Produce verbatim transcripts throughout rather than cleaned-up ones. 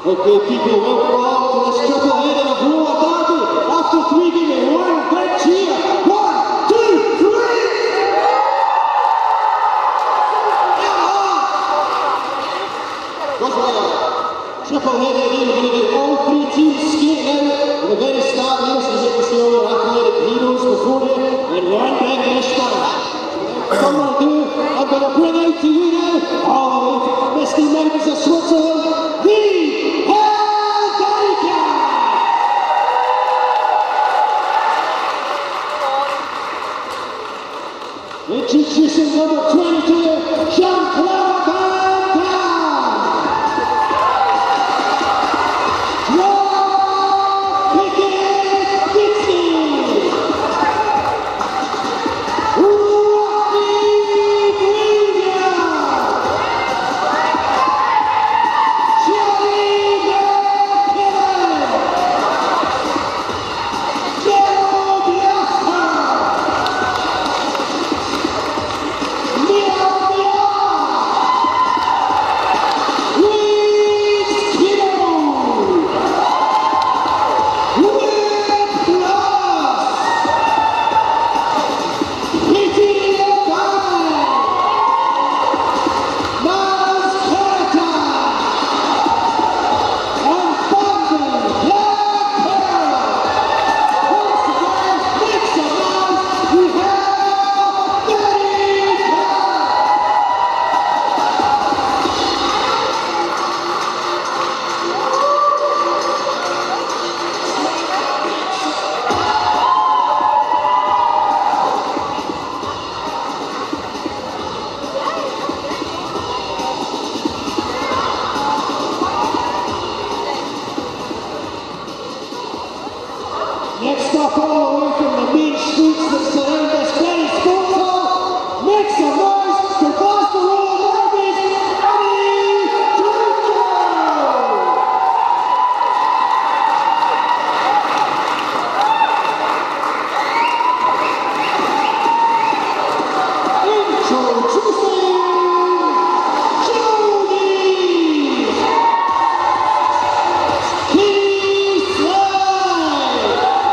Okay, people, welcome all to this triple header of Raw Derby. After three, give me one big cheer. One, two, three! Triple header here, we're going to get all three teams skating in at the very start of this, as you can see all your athletic heroes before you, and one big mishmash. What I'm going to do, I'm going to bring out to you now, all the way from the misty mountains of Switzerland, the Helvetica! Introducing number twenty-two, Jean-Claude Van Damme! Next up, all the way from the main streets that surround this very sports hall, make some noise for Glasgow Roller Derby's Eddie Ginger! Introducing Jody! Keith Slade!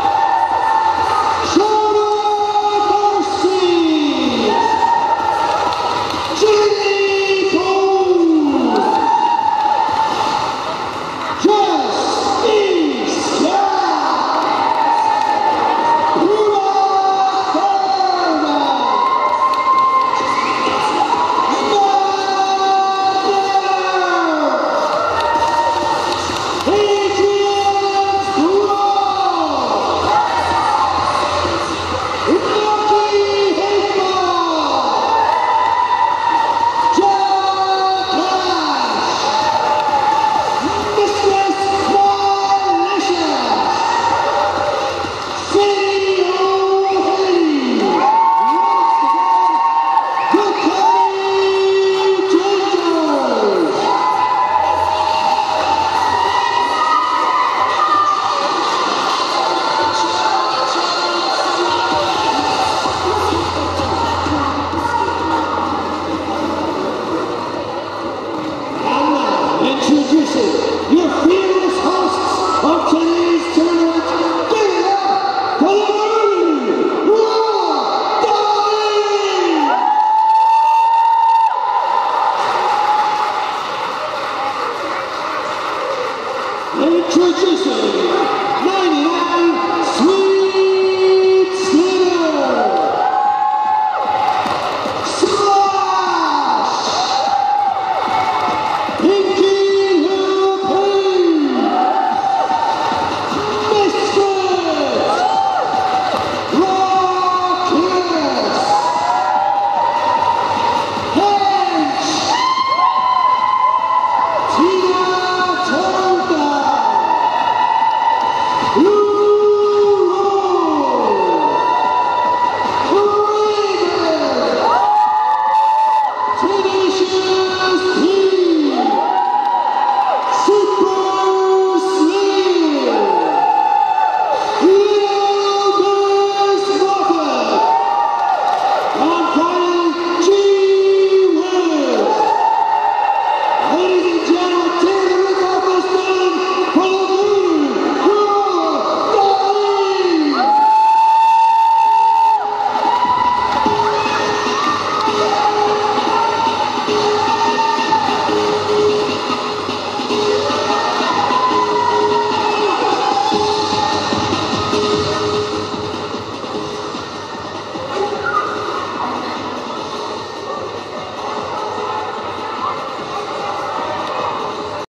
Introducing your fearless hosts of today's tournament, give it up for the Raw Derby! Introducing